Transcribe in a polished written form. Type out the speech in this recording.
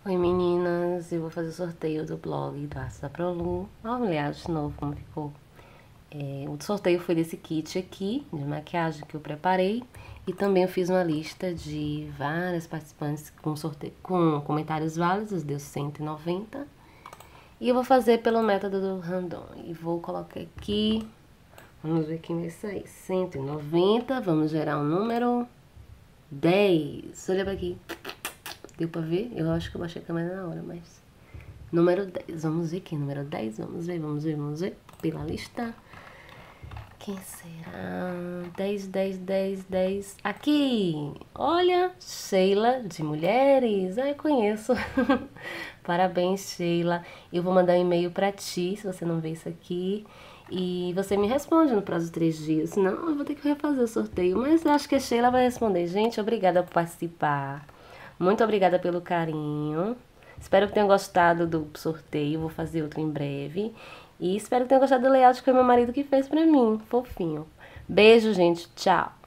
Oi meninas, eu vou fazer o sorteio do blog do Artes da Prolu. Vamos olhar de novo como ficou. O sorteio foi desse kit aqui, de maquiagem que eu preparei. E também eu fiz uma lista de várias participantes com, sorteio, com comentários válidos, deu 190. E eu vou fazer pelo método do random. E vou colocar aqui, vamos ver quem vai sair. 190, vamos gerar um número 10. Olha pra aqui. Deu pra ver? Eu acho que eu baixei a câmera na hora, mas... Número 10. Vamos ver aqui. Número 10. Vamos ver. Pela lista. Quem será? 10, 10, 10, 10. Aqui! Olha! Sheila, de Mulheres. Ai, conheço. Parabéns, Sheila. Eu vou mandar um e-mail pra ti, se você não vê isso aqui. E você me responde no prazo de 3 dias. Senão eu vou ter que refazer o sorteio. Mas eu acho que a Sheila vai responder. Gente, obrigada por participar. Muito obrigada pelo carinho. Espero que tenham gostado do sorteio. Vou fazer outro em breve. E espero que tenham gostado do layout que foi meu marido que fez pra mim. Fofinho. Beijo, gente. Tchau.